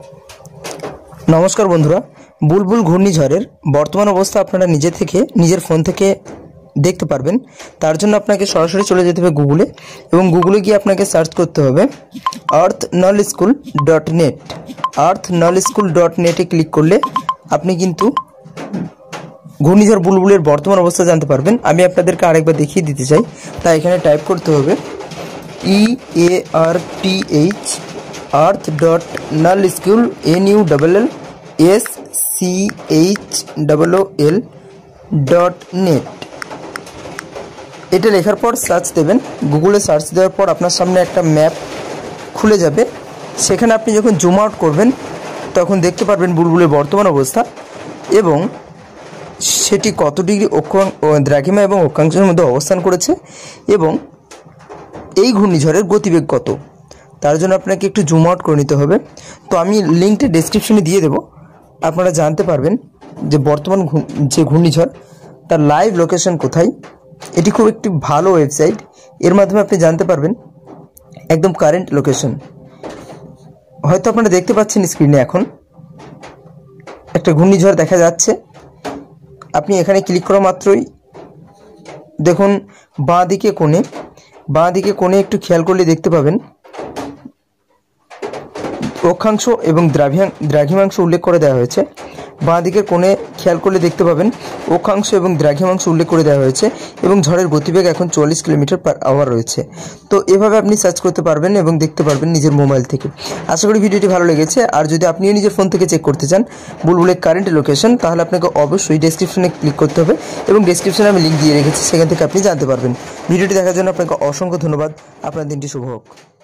नमस्कार बंधुरा बुलबुल घूर्णिझড়ের বর্তমান অবস্থা আপনারা নিজের ফোন থেকে দেখতে পারবেন। তার জন্য আপনাকে সরাসরি চলে যেতে হবে গুগলে এবং গুগলে গিয়ে আপনাকে সার্চ করতে হবে earthnolschool.net। earthnolschool.net এ ক্লিক করলে আপনি কিন্তু ঘূর্ণিঝড় বুলবুলের বর্তমান অবস্থা জানতে পারবেন। আমি আপনাদেরকে আরেকবার দেখিয়ে দিতে চাই, তাই এখানে টাইপ করতে হবে earthnolschool.net। এটা লেখার পর সার্চ দেবেন। গুগলে সার্চ দেওয়ার পর আপনার সামনে একটা ম্যাপ খুলে যাবে। সেখানে আপনি যখন জুম আউট করবেন তখন দেখতে পারবেন বুলবুলের বর্তমান অবস্থা এবং সেটি কত ডিগ্রি দ্রাঘিমা এবং অক্ষাংশের মধ্যে অবস্থান করেছে এবং এই ঘূর্ণিঝড়ের গতিবেগ কত। তার জন্য আপনাকে একটু জুম আউট করে নিতে হবে। তো আমি লিঙ্কটা ডেসক্রিপশনে দিয়ে দেব, আপনারা জানতে পারবেন যে বর্তমান যে ঘূর্ণিঝড় তার লাইভ লোকেশন কোথায়। এটি খুব একটি ভালো ওয়েবসাইট, এর মাধ্যমে আপনি জানতে পারবেন একদম কারেন্ট লোকেশন। হয়তো আপনারা দেখতে পাচ্ছেন স্ক্রিনে এখন একটা ঘূর্ণিঝড় দেখা যাচ্ছে। আপনি এখানে ক্লিক করা মাত্রই দেখুন বাঁ দিকে কোণে একটু খেয়াল করলে দেখতে পাবেন অক্ষাংশ এবং দ্রাঘিমাংশ উল্লেখ করে দেওয়া হয়েছে। বাঁ দিকের কোণে খেয়াল করলে দেখতে পাবেন অক্ষাংশ এবং দ্রাঘিমাংশ উল্লেখ করে দেওয়া হয়েছে এবং ঝড়ের গতিবেগ এখন 40 কিলোমিটার/আওয়ার রয়েছে। তো এভাবে আপনি সার্চ করতে পারবেন এবং দেখতে পারবেন নিজের মোবাইল থেকে। আশা করি ভিডিওটি ভালো লেগেছে। আর যদি আপনিও নিজের ফোন থেকে চেক করতে চান বুলবুলের কারেন্ট লোকেশন, তাহলে আপনাকে অবশ্যই ডেসক্রিপশনে ক্লিক করতে হবে এবং ডেসক্রিপশনে আমি লিঙ্ক দিয়ে রেখেছি, সেখান থেকে আপনি জানতে পারবেন। ভিডিওটি দেখার জন্য আপনাকে অসংখ্য ধন্যবাদ। আপনার দিনটি শুভ হোক।